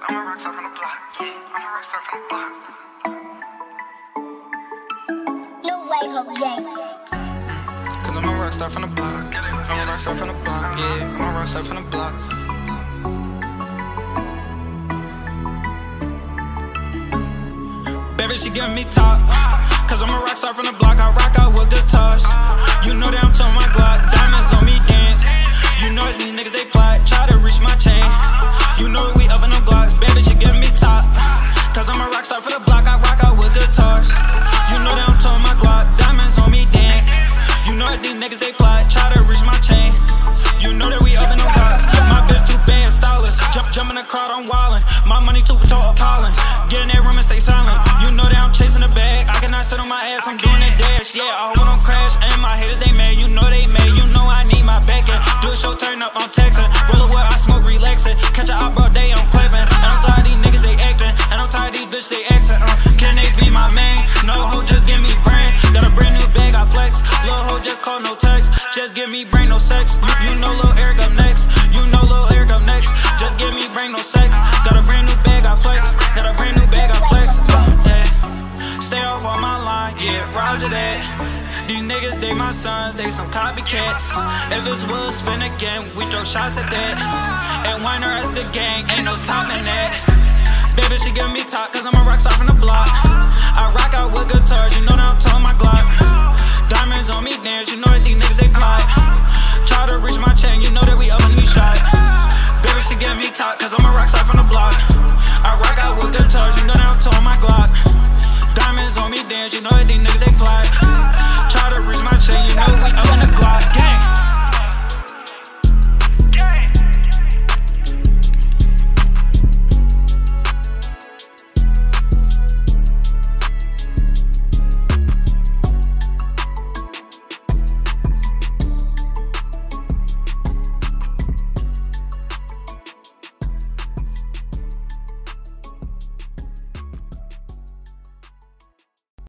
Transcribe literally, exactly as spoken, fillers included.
I'm a rockstar from the block. Yeah, I'm a rockstar from the block. No way, Hope Gang. Cause I'm a rockstar from the block. I'm a rockstar from the block. Yeah, I'm a rockstar from the block. Baby, she giving me top. Cause I'm a rockstar from the block. I rock out with guitars. You know that I'm telling my Glock. Diamonds on me dance. You know that these niggas they plot. Try to reach my chain. You know that we up in the blocks. Baby, she giving me top. Cause I'm a rockstar for the block. I rock out with guitars. You know that I'm telling my Glock. Diamonds on me dance. You know that these niggas they plot. Try to reach my chain. You know that we up in the blocks. My bitch too bad, stylist. Jump, jump in the crowd, I'm wildin'. My money too tall, appalling. Get in that room and stay silent. You know that I'm chasing the bag. I cannot sit on my ass, I'm doing that dash. Yeah, I hope I don't crash. And my haters, they mad. You know they mad. You know I need my back end. Do a show, turn up, I'm texting. Roll a wood, I smoke, relaxing. Catch a op all day, I'm clapping. And I'm tired of these niggas, they acting. And I'm tired of these bitches, they accent. Uh, can they be my man? No hoe, just give me brain. Got a brand new bag, I flex. Lil' hoe, just call, no text. Just give me brain, no sex. You, you know Lil' Eriick up next. You know Lil' Eriick up next. Just give me brain, no sex. Got a brand new bag, I flex. Got a brand new bag, I flex. Uh, yeah. Stay off on my line, yeah, roger that. These niggas, they my sons, they some copycats. If it's Will spin again, we throw shots at that. And Y N R S the gang, ain't no topping that. Baby, she give me top, cause I'm a rockstar from the block. I rock out with guitars, you know that I'm telling my Glock. Diamonds on me dance, you know that these niggas they plot.